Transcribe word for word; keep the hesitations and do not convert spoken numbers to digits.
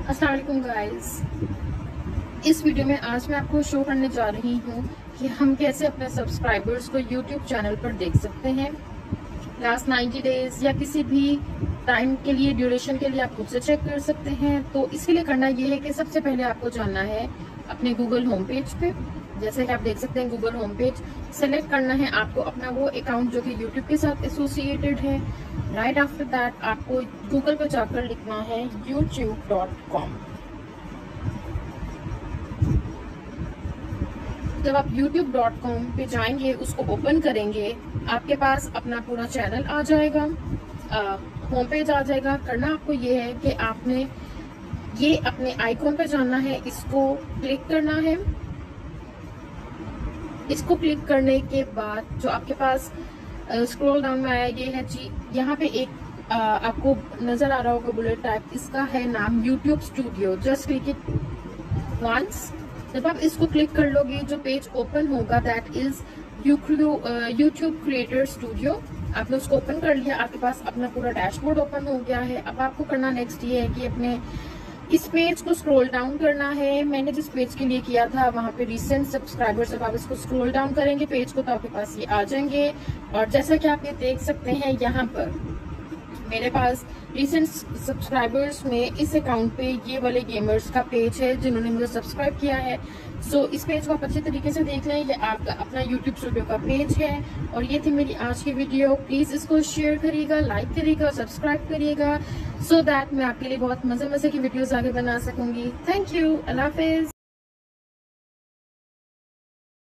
अस्सलाम वालेकुम गाइस। इस वीडियो में आज मैं आपको शो करने जा रही हूँ कि हम कैसे अपने सब्सक्राइबर्स को यूट्यूब चैनल पर देख सकते हैं। लास्ट नाइन्टी डेज या किसी भी टाइम के लिए, ड्यूरेशन के लिए आप खुद से चेक कर सकते हैं। तो इसके लिए करना ये है कि सबसे पहले आपको जाना है अपने गूगल होम पेज पे। जैसे कि आप देख सकते हैं गूगल होम पेज सेलेक्ट करना है आपको अपना वो अकाउंट जो कि यूट्यूब के साथ एसोसिएटेड है। राइट आफ्टर दैट आपको गूगल पे जाकर लिखना है यूट्यूब डॉट कॉम। जब आप यूट्यूब डॉट कॉम पे जाएंगे, उसको ओपन करेंगे, आपके पास अपना पूरा चैनल आ जाएगा, होम पेज आ जाएगा। करना आपको ये है कि आपने ये अपने आइकॉन पे जाना है, इसको क्लिक करना है। इसको क्लिक करने के बाद जो आपके पास स्क्रॉल डाउन में आया ये है जी, यहाँ पे एक आ, आपको नजर आ रहा होगा बुलेट टाइप, इसका है नाम YouTube Studio. Just click it once. जब आप इसको क्लिक कर लोगे, जो पेज ओपन होगा that is YouTube Creator Studio. आपने उसको ओपन कर लिया, आपके पास अपना पूरा डैशबोर्ड ओपन हो गया है। अब आपको करना नेक्स्ट ये है कि अपने इस पेज को स्क्रॉल डाउन करना है। मैंने जिस पेज के लिए किया था वहां पे रिसेंट सब्सक्राइबर्स, जब आप इसको स्क्रॉल डाउन करेंगे पेज को तो आपके पास ये आ जाएंगे। और जैसा कि आप ये देख सकते हैं यहाँ पर मेरे पास रिसेंट सब्सक्राइबर्स में इस अकाउंट पे ये वाले गेमर्स का पेज है जिन्होंने मुझे सब्सक्राइब किया है। सो so, इस पेज को आप अच्छे तरीके से देख लें। ये आपका अपना यूट्यूब स्टूडियो का पेज है। और ये थी मेरी आज की वीडियो। प्लीज इसको शेयर करिएगा, लाइक करिएगा और सब्सक्राइब करिएगा, सो दैट मैं आपके लिए बहुत मजे मजे की वीडियोस आगे बना सकूंगी। Thank you, Allah Hafiz.